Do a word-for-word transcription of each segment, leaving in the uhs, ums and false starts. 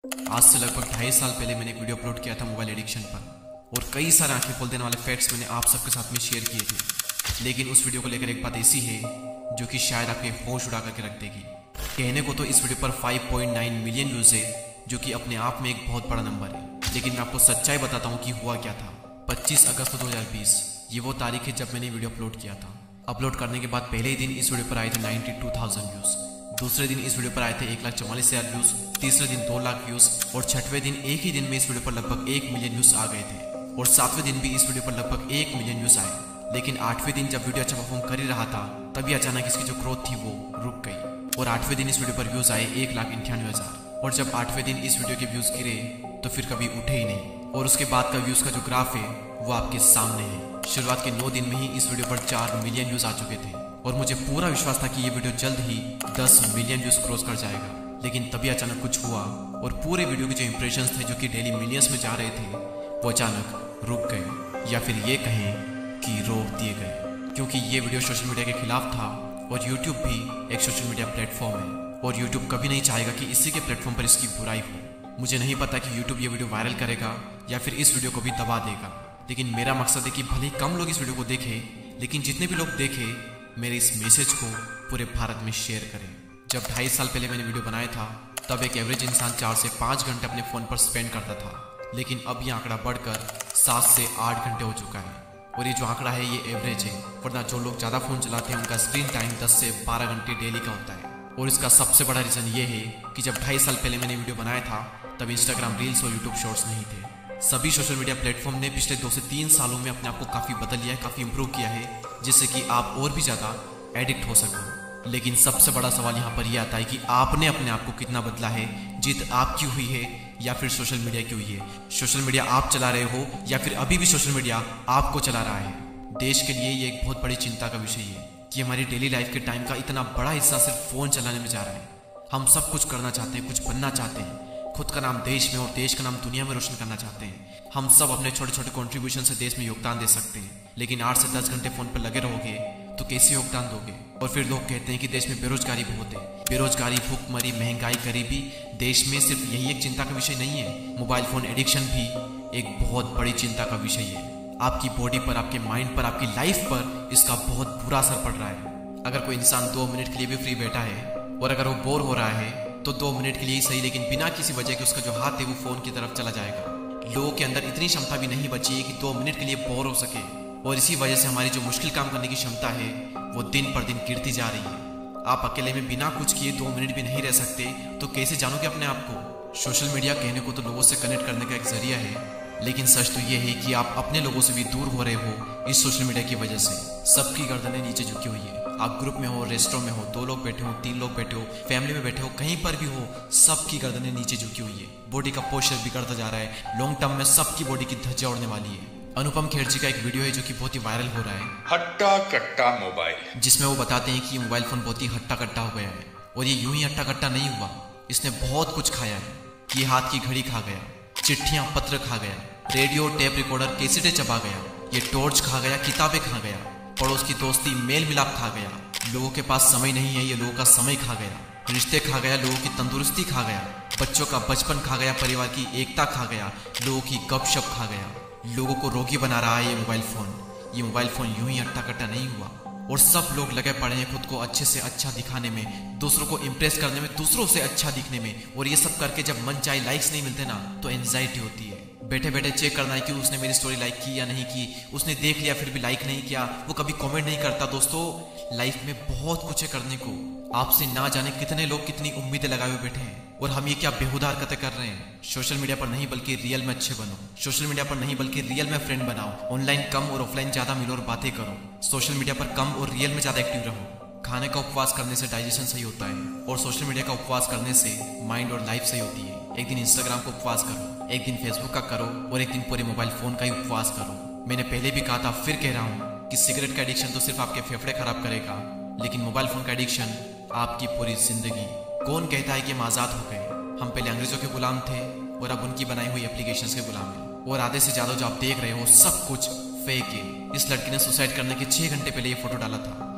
आज से लगभग ढाई साल पहले मैंने एक वीडियो अपलोड किया था मोबाइल एडिक्शन पर और कई सारे आंखें खोल देने वाले फैक्ट्स मैंने आप सबके साथ में शेयर किए थे। लेकिन उस वीडियो को लेकर एक बात ऐसी है जो कि शायद आपके होश उड़ा करके रख देगी। कहने को तो इस वीडियो पर पाँच पॉइंट नौ मिलियन व्यूज है, जो कि अपने आप में एक बहुत बड़ा नंबर है। लेकिन मैं आपको सच्चाई बताता हूँ कि हुआ क्या था। पच्चीस अगस्त दो हज़ार बीस ये वो तारीख है जब मैंने वीडियो अपलोड किया था। अपलोड करने के बाद पहले ही दिन इस वीडियो पर आए थे बानवे हज़ार व्यूज, दूसरे दिन इस वीडियो पर आए थे एक लाख चौवालीस हजार व्यूज, तीसरे दिन दो लाख व्यूज और छठवें दिन एक ही दिन में इस वीडियो पर लगभग एक मिलियन व्यूज आ गए थे और सातवें दिन भी इस वीडियो पर लगभग एक मिलियन व्यूज आए। लेकिन आठवें दिन जब वीडियो अच्छा परफॉर्म कर ही रहा था तभी अचानक इसकी जो ग्रोथ थी वो रुक गई और आठवें दिन इस वीडियो पर व्यूज आए एक लाख अंठानवे हजार और जब आठवें दिन इस वीडियो के व्यूज गिरे तो फिर कभी उठे ही नहीं और उसके बाद का व्यूज का जो ग्राफ है वो आपके सामने है। शुरुआत के नौ दिन में ही इस वीडियो पर चार मिलियन व्यूज आ चुके थे और मुझे पूरा विश्वास था कि ये वीडियो जल्द ही दस मिलियन व्यूज क्रॉस कर जाएगा। लेकिन तभी अचानक कुछ हुआ और पूरे वीडियो के जो इंप्रेशंस थे जो कि डेली मिलियंस में जा रहे थे वो अचानक रुक गए या फिर ये कहें कि रोक दिए गए, क्योंकि ये वीडियो सोशल मीडिया के खिलाफ था और यूट्यूब भी एक सोशल मीडिया प्लेटफॉर्म है और यूट्यूब कभी नहीं चाहेगा कि इसी के प्लेटफॉर्म पर इसकी बुराई हो। मुझे नहीं पता कि यूट्यूब ये वीडियो वायरल करेगा या फिर इस वीडियो को भी दबा देगा, लेकिन मेरा मकसद है कि भले ही कम लोग इस वीडियो को देखें लेकिन जितने भी लोग देखें मेरे इस मैसेज को पूरे भारत में शेयर करें। जब ढाई साल पहले मैंने वीडियो बनाया था तब एक एवरेज इंसान चार से पाँच घंटे अपने फ़ोन पर स्पेंड करता था, लेकिन अब ये आंकड़ा बढ़कर सात से आठ घंटे हो चुका है और ये जो आंकड़ा है ये एवरेज है, वरना जो लोग ज़्यादा फ़ोन चलाते हैं उनका स्क्रीन टाइम दस से बारह घंटे डेली का होता है। और इसका सबसे बड़ा रीज़न ये है कि जब ढाई साल पहले मैंने वीडियो बनाया था तब इंस्टाग्राम रील्स और यूट्यूब शॉर्ट्स नहीं थे। सभी सोशल मीडिया प्लेटफॉर्म ने पिछले दो से तीन सालों में अपने आप को काफ़ी बदल लिया है, काफ़ी इंप्रूव किया है जिससे कि आप और भी ज़्यादा एडिक्ट हो सको। लेकिन सबसे बड़ा सवाल यहाँ पर यह आता है कि आपने अपने आप को कितना बदला है। जीत आपकी हुई है या फिर सोशल मीडिया की हुई है। सोशल मीडिया आप चला रहे हो या फिर अभी भी सोशल मीडिया आपको चला रहा है। देश के लिए ये एक बहुत बड़ी चिंता का विषय है कि हमारी डेली लाइफ के टाइम का इतना बड़ा हिस्सा सिर्फ फ़ोन चलाने में जा रहा है। हम सब कुछ करना चाहते हैं, कुछ बनना चाहते हैं, खुद का नाम देश में और देश का नाम दुनिया में रोशन करना चाहते हैं। हम सब अपने छोटे छोटे कंट्रीब्यूशन से देश में योगदान दे सकते हैं, लेकिन आठ से दस घंटे फ़ोन पर लगे रहोगे तो कैसे योगदान दोगे। और फिर लोग कहते हैं कि देश में बेरोजगारी बहुत है। बेरोजगारी, भूखमरी, महंगाई, गरीबी देश में सिर्फ यही एक चिंता का विषय नहीं है, मोबाइल फ़ोन एडिक्शन भी एक बहुत बड़ी चिंता का विषय है। आपकी बॉडी पर, आपके माइंड पर, आपकी लाइफ पर इसका बहुत बुरा असर पड़ रहा है। अगर कोई इंसान दो मिनट के लिए भी फ्री बैठा है और अगर वो बोर हो रहा है तो दो मिनट के लिए ही सही, लेकिन बिना किसी वजह के उसका जो हाथ है वो फ़ोन की तरफ चला जाएगा। लोगों के अंदर इतनी क्षमता भी नहीं बची है कि दो मिनट के लिए बोर हो सके और इसी वजह से हमारी जो मुश्किल काम करने की क्षमता है वो दिन पर दिन गिरती जा रही है। आप अकेले में बिना कुछ किए दो मिनट भी नहीं रह सकते तो कैसे जानोगे अपने आप को। सोशल मीडिया कहने को तो लोगों से कनेक्ट करने का एक जरिया है, लेकिन सच तो ये है कि आप अपने लोगों से भी दूर हो रहे हो इस सोशल मीडिया की वजह से। सबकी गर्दनें नीचे झुकी हुई है। आप ग्रुप में हो, रेस्टोरेंट में हो, दो लोग बैठे हो, तीन लोग बैठे हो, फैमिली में बैठे हो, कहीं पर भी हो, सबकी गर्दनें नीचे झुकी हुई है। बॉडी का पोस्चर बिगड़ता जा रहा है। लॉन्ग टर्म में सबकी बॉडी की धज्जियां उड़ने वाली है। अनुपम खेर जी का एक वीडियो है जो कि बहुत ही वायरल हो रहा है, हट्टा कट्टा मोबाइल, जिसमें वो बताते हैं कि ये मोबाइल फोन बहुत ही हट्टा कट्टा हो गया है। और ये यूं ही हट्टा कट्टा नहीं हुआ, इसने बहुत कुछ खाया है। ये हाथ की घड़ी खा गया, चिट्ठियां पत्र खा गया, रेडियो, टेप रिकॉर्डर, कैसेटें चबा गया, ये टॉर्च खा गया, किताबें खा गया, पड़ोस की दोस्ती, मेल मिलाप खा गया। लोगों के पास समय नहीं है, ये लोगों का समय खा गया। रिश्ते खा गया, लोगों की तंदुरुस्ती खा गया, बच्चों का बचपन खा गया, परिवार की एकता खा गया, लोगों की गपशप खा गया। लोगों को रोगी बना रहा है ये मोबाइल फ़ोन। ये मोबाइल फ़ोन यूं ही हट्टा कट्टा नहीं हुआ और सब लोग लगे पड़े हैं खुद को अच्छे से अच्छा दिखाने में, दूसरों को इम्प्रेस करने में, दूसरों से अच्छा दिखने में। और ये सब करके जब मन चाहे लाइक्स नहीं मिलते ना तो एंजाइटी होती है। बैठे बैठे चेक करना है कि उसने मेरी स्टोरी लाइक की या नहीं की, उसने देख लिया फिर भी लाइक नहीं किया, वो कभी कमेंट नहीं करता। दोस्तों, लाइफ में बहुत कुछ है करने को। आपसे ना जाने कितने लोग कितनी उम्मीदें लगाए हुए बैठे हैं और हम ये क्या बेहुदा हरकतें कर रहे हैं। सोशल मीडिया पर नहीं बल्कि रियल में अच्छे बनो। सोशल मीडिया पर नहीं बल्कि रियल में फ्रेंड बनाओ। ऑनलाइन कम और ऑफलाइन ज्यादा मिलो और बातें करो। सोशल मीडिया पर कम और रियल में ज्यादा एक्टिव रहो। खाने का उपवास करने से डाइजेशन सही होता है और सोशल मीडिया का उपवास करने से माइंड और लाइफ सही होती है। एक दिन इंस्टाग्राम का उपवास करो, एक दिन फेसबुक का करो और एक दिन पूरे मोबाइल फोन का ही उपवास करो। मैंने पहले भी कहा था, फिर कह रहा हूँ कि सिगरेट का एडिक्शन तो सिर्फ आपके फेफड़े खराब करेगा, लेकिन मोबाइल फोन का एडिक्शन आपकी पूरी जिंदगी। कौन कहता है कि हम आज़ाद हो गए? हम पहले अंग्रेजों के गुलाम थे और अब उनकी बनाई हुई एप्लीकेशंस के गुलाम हैं। और आधे से ज़्यादा जो आप देख रहे हो सब कुछ फेक है। इस लड़की ने सुसाइड करने के छः घंटे पहले ये फोटो डाला था।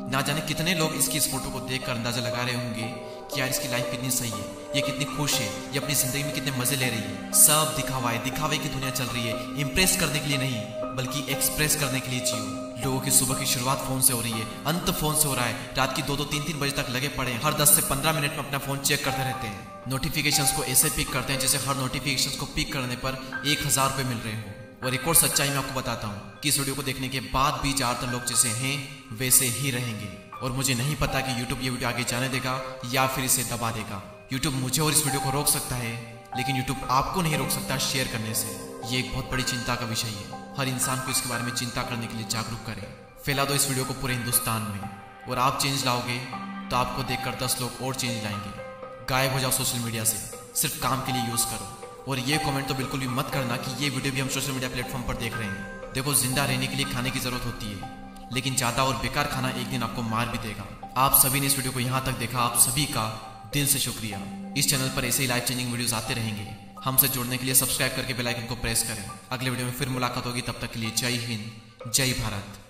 ना जाने कितने लोग इसकी इस फोटो को देखकर अंदाजा लगा रहे होंगे कि यार इसकी लाइफ कितनी सही है, ये कितनी खुश है, ये अपनी जिंदगी में कितने मजे ले रही है। सब दिखावा है, दिखावे की दुनिया चल रही है। इंप्रेस करने के लिए नहीं बल्कि एक्सप्रेस करने के लिए जियो। लोगों की सुबह की शुरुआत फोन से हो रही है, अंत फोन से हो रहा है। रात की दो दो तीन तीन बजे तक लगे पड़े हैं, हर दस से पंद्रह मिनट में अपना फोन चेक करते रहते हैं। नोटिफिकेशंस को ऐसे पिक करते हैं जैसे हर नोटिफिकेशंस को पिक करने पर एक हजार रुपए मिल रहे हो। और एक और सच्चाई मैं आपको बताता हूँ कि इस वीडियो को देखने के बाद भी ज्यादातर लोग जैसे हैं वैसे ही रहेंगे। और मुझे नहीं पता कि यूट्यूब ये वीडियो आगे जाने देगा या फिर इसे दबा देगा। यूट्यूब मुझे और इस वीडियो को रोक सकता है, लेकिन यूट्यूब आपको नहीं रोक सकता शेयर करने से। ये एक बहुत बड़ी चिंता का विषय है। हर इंसान को इसके बारे में चिंता करने के लिए जागरूक करें। फैला दो इस वीडियो को पूरे हिंदुस्तान में। और आप चेंज लाओगे तो आपको देखकर दस लोग और चेंज लाएंगे। गायब हो जाओ सोशल मीडिया से, सिर्फ काम के लिए यूज करो। और ये कमेंट तो बिल्कुल भी मत करना कि ये वीडियो भी हम सोशल मीडिया प्लेटफॉर्म पर देख रहे हैं। देखो, जिंदा रहने के लिए खाने की जरूरत होती है, लेकिन ज्यादा और बेकार खाना एक दिन आपको मार भी देगा। आप सभी ने इस वीडियो को यहाँ तक देखा, आप सभी का दिल से शुक्रिया। इस चैनल पर ऐसे ही लाइफ चेंजिंग वीडियोस आते रहेंगे। हमसे जुड़ने के लिए सब्सक्राइब करके बेल आइकन को प्रेस करें। अगले वीडियो में फिर मुलाकात होगी, तब तक के लिए जय हिंद, जय भारत।